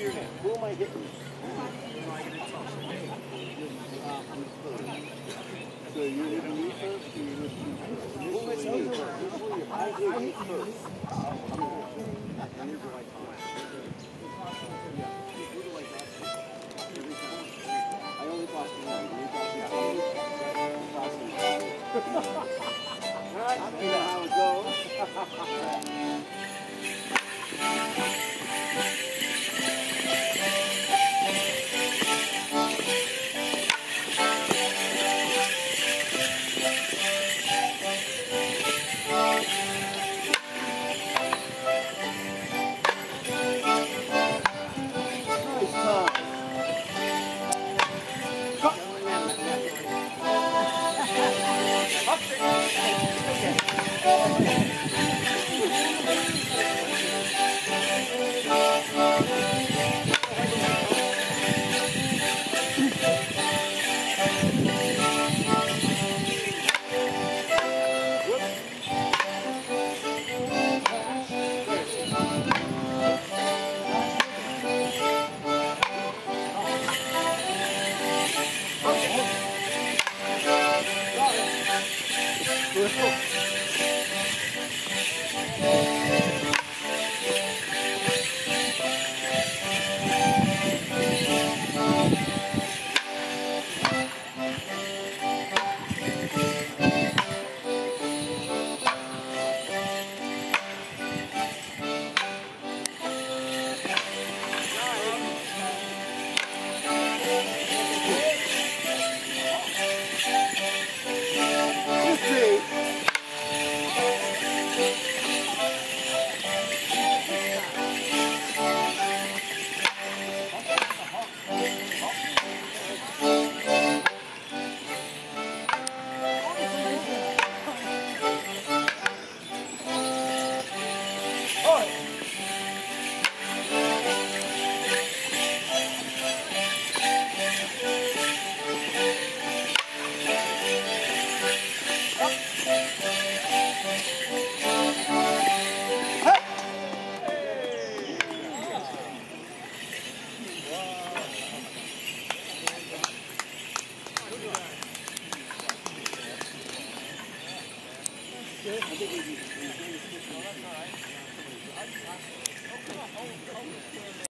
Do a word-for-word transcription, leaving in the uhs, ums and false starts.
Who am I hitting? So you're hitting me first, or you're hitting me first? I hit you first. And you're right on. I only cost you one. You cost me two. You cost me two. Alright, you know how it goes. I think we